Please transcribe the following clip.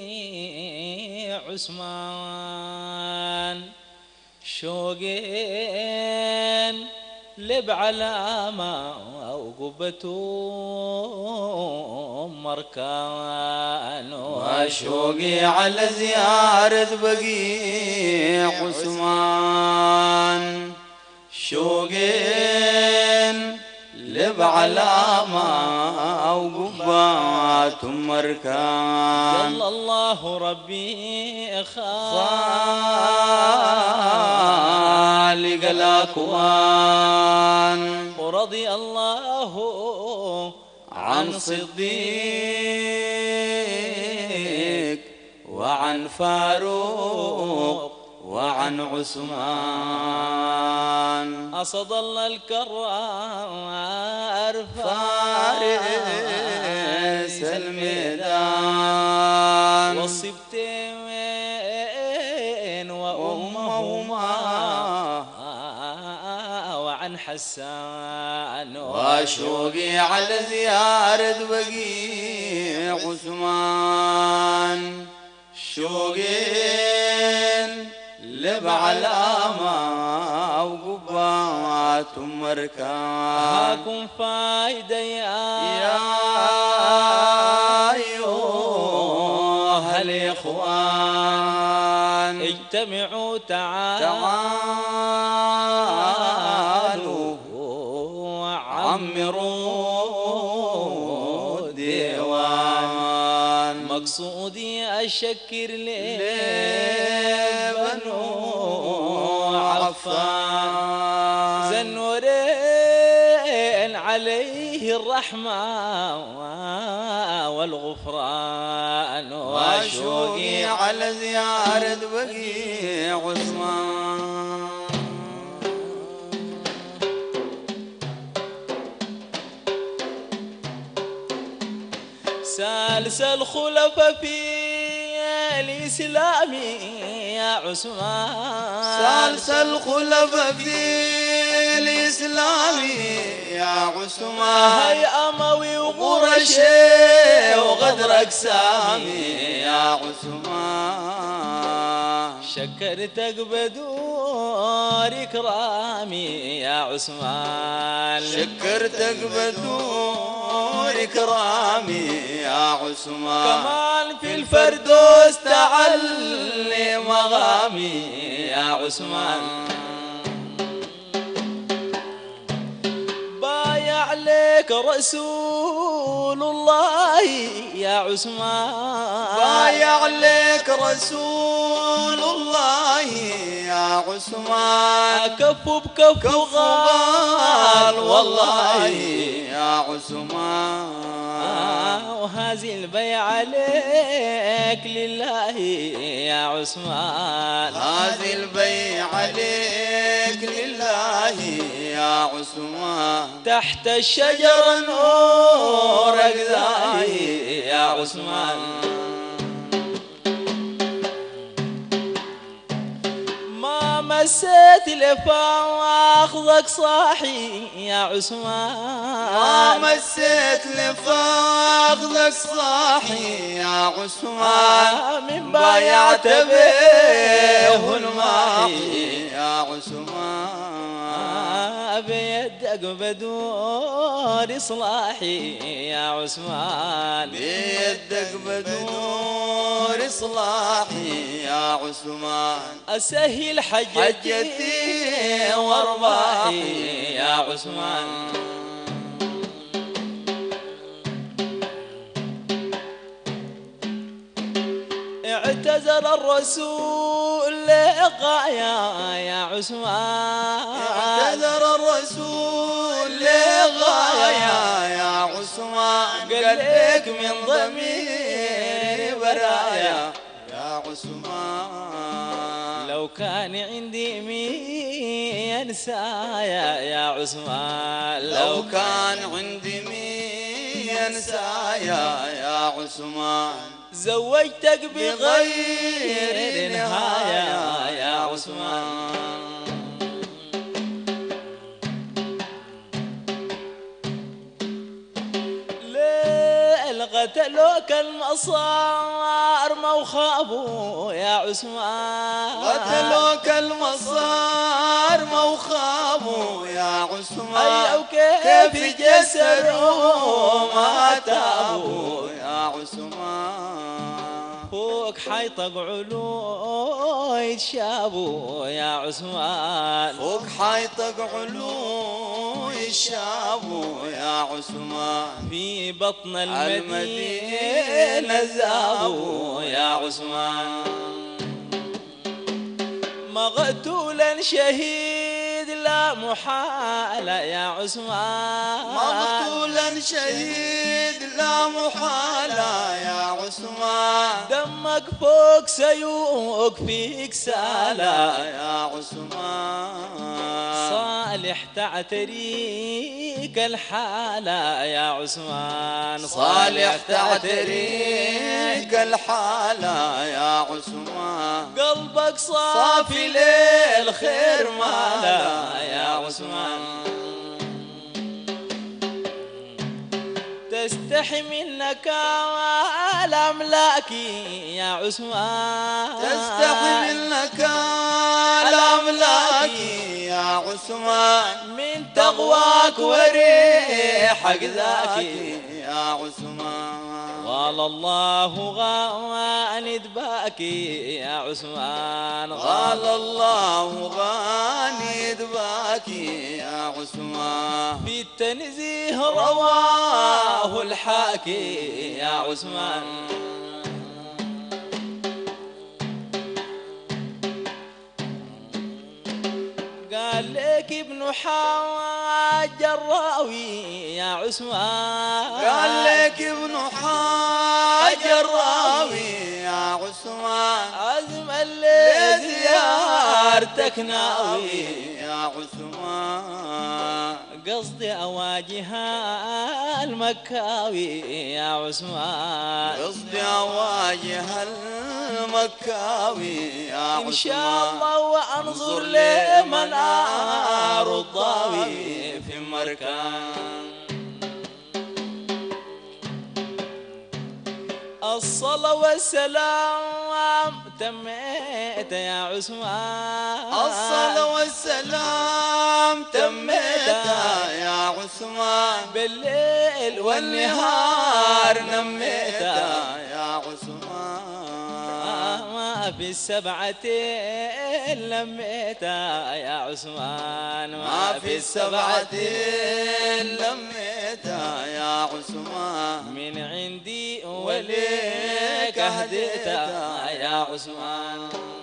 عثمان شوقين لب علامة وقبته مركان وشوقي على زيارة بقيع عثمان شوقين لب علامة وقبات مركان جل الله ربي خالق الأكوان ورضي الله عن صديق وعن فاروق وعن عثمان أصد الله الكرار فارس الميدان والصبتين وأمهما وعن حسان وشوقي على زيارة بقيع عثمان شوقين لب علامة وقبات مركان هاكم فايدة يا أيها الإخوان اجتمعوا تعالوا عمروا ديوان مقصودي أشكر بنو عفان زنورين عليه الرحمة والغفران وشوقي على زيارة بقيع عثمان سالس الخلفاء في الإسلام يا عثمان سالس الخلفاء في الإسلام يا عثمان هاي أموي وقرشي وغدر أقسامي يا عثمان شكرتك بدور إكرامي يا عثمان شكرتك بدور إكرامي يا عثمان كمان في الفردوس تعلي مغامي يا عثمان بايع عليك رسول الله يا عثمان بايع عليك رسول الله يا عثمان كف بكف غال والله يا عثمان وهذه البيع عليك لله يا عثمان هذه البيع عليك لله يا عثمان تحت الشجرة نور أقداي يا عثمان ما مسيت لفاخذك صاحي يا عثمان ما مسيت لفاخذك صاحي يا عثمان من بايعت به الماحي يا عثمان بيدك بدور إصلاحي يا عثمان بيدك بدور إصلاحي يا عثمان أسهل حجتي وارباحي يا عثمان اعتذر الرسول لغاية يا عثمان اعتذر الرسول لغاية يا عثمان قال لك من ضميري برايا يا عثمان لو كان عندي مين ينسايا يا عثمان لو كان عندي مين ينسايا يا عثمان زوجتك بغير نهاية يا عثمان ليه الغت قتلوك المصار ما وخابوا يا عثمان. قتلوك المصار ما وخابوا يا عثمان. أي وكيف جسروا ما تابوا يا عثمان. فوق حيطق علو يتشابوا يا عثمان. فوق حيطق علو يشابوا يا عثمان. في بطن المدينة زابوا يا عثمان. مقتولا شهيد لا محالة يا عثمان. مقتولا شهيد لا محالة يا عثمان. دمك فوق سيوك فيك سالة يا عثمان. صالح تعتريك الحالة يا عثمان. صالح تعتريك الحالة يا عثمان. قلبك صافي للخير مالا يا عثمان. تستحي منك الأملاك يا عثمان. تستحي منك الأملاك يا عثمان. من تقواك وريحك ذاك يا عثمان. والله غاند باكي يا عثمان. قال الله غاند باكي يا عثمان. في التنزيه رواه الحاكي يا عثمان. قال لك ابن حاج الراوي يا عثمان. قال لك ابن حاج الراوي يا عثمان. عزم اللي زيارتك ناوي يا عثمان. قصدي أواجه المكاوي يا عثمان. قصدي أواجه المكاوي يا عثمان. إن شاء الله وأنظر لمن الضاوي في مركان. الصلاة والسلام تميت يا عثمان. الصلاة والسلام تميت يا عثمان. بالليل والنهار نميت نميت يا عثمان. ما في السبعة لميت يا عثمان. ما في السبعة لميت يا عثمان. من عندي وليك هديت يا عثمان.